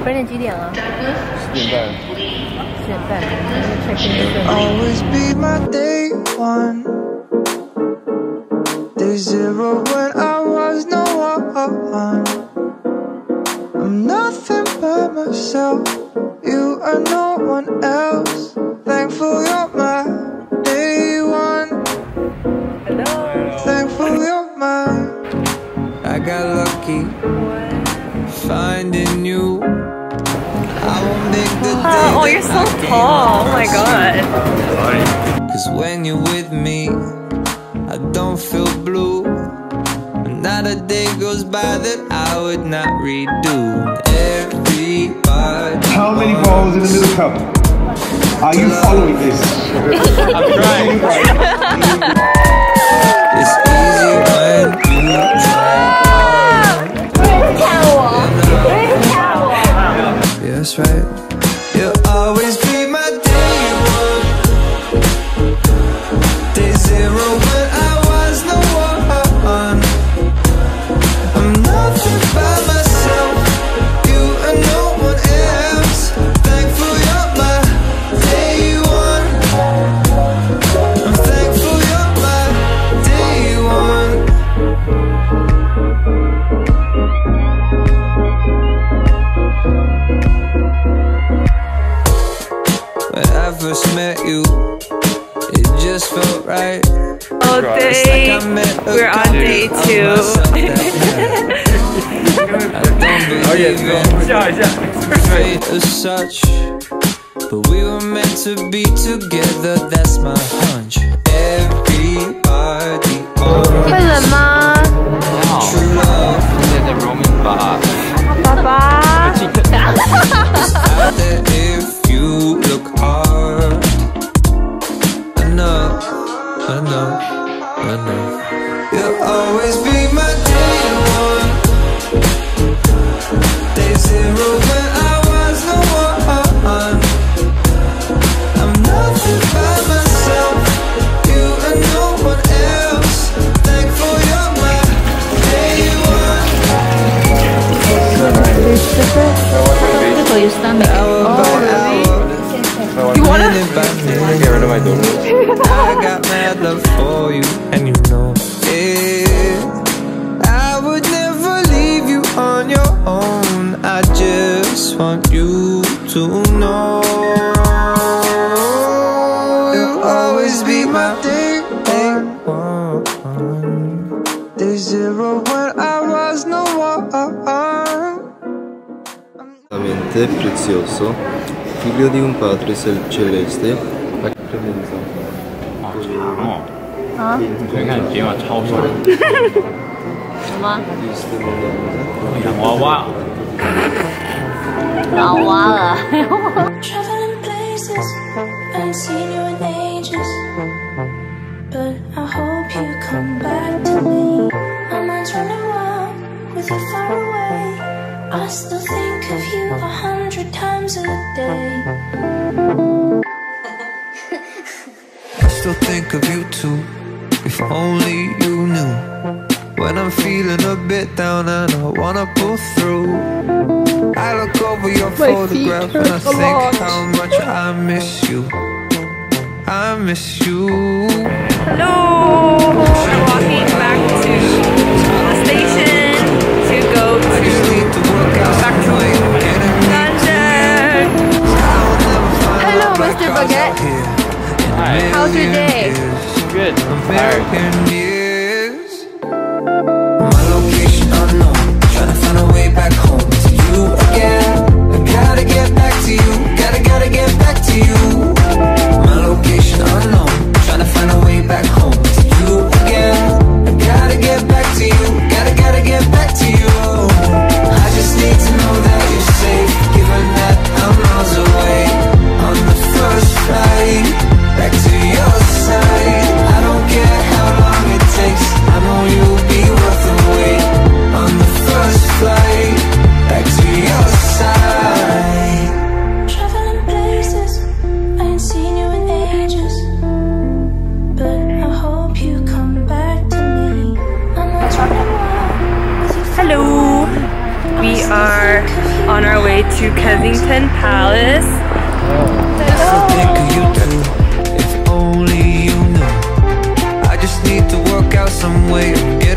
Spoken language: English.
8点几点了？10点半。 Always be my day one, day zero when I was no one. I'm nothing but myself, you are no one else. Thankful you're my day one. Hello. Thankful you're mine. I got lucky finding you. I won't make the day. Oh, you're so tall. Oh my god. Cause when you're with me, I don't feel blue. Not a day goes by that I would not redo. Everybody. How many balls in the middle cup? Are you following this? I'm trying. It's easy when you try. Yeah, that's right. You'll always be my day one, day zero when I was no one. I'm nothing by myself, you and no one else. Thankful you're my day one. I'm thankful you're my day one. When I first met you, it just felt right. Oh, day. We're on day 2. Oh yeah, fate as such, but we were meant to be together. That's my hunch. Everybody on 会冷吗？ true love 现在 Roman 吧。 爸爸。 is out there if you look hard. I know, I know, I know. You'll always be my day one, day zero when I was no one. I'm nothing by myself, you and no one else. Thankful you're my day one. For your stomach. Oh, you wanna? Get rid of my donut. I got mad love for you, and you know it. I would never leave you on your own. I just want you to know you'll always be my day one, day zero when I was no one. Prezioso, figlio di un padre celeste, a clemenza. 好长哦！啊？你可以看睫毛超长。 什么？ 洋娃娃。 老蛙了。 Traveling places, haven't seen you in ages. But I hope you come back to me. My mind's running wild with you far away. I still think of you 100 times a day. I still think of you too, if only you knew. When I'm feeling a bit down and I wanna pull through, I look over your photograph and I think how much I miss you. I miss you. Hello! We're walking back to the station to go to back to London. Hello, Mr. Baguette. Hi. How's your day? Good. I'm tired. My location unknown, trying to find a way back home to you again. I gotta get back to you, gotta get back to you. My location unknown, trying to find a way back home to you again. I gotta get back to you, gotta get back to you. I just need to know that you're safe, given that I'm miles away. On the first flight, back to your side. I don't care how long it to Kensington Palace. I think of you too, if only you knew. I just need to work out some way to get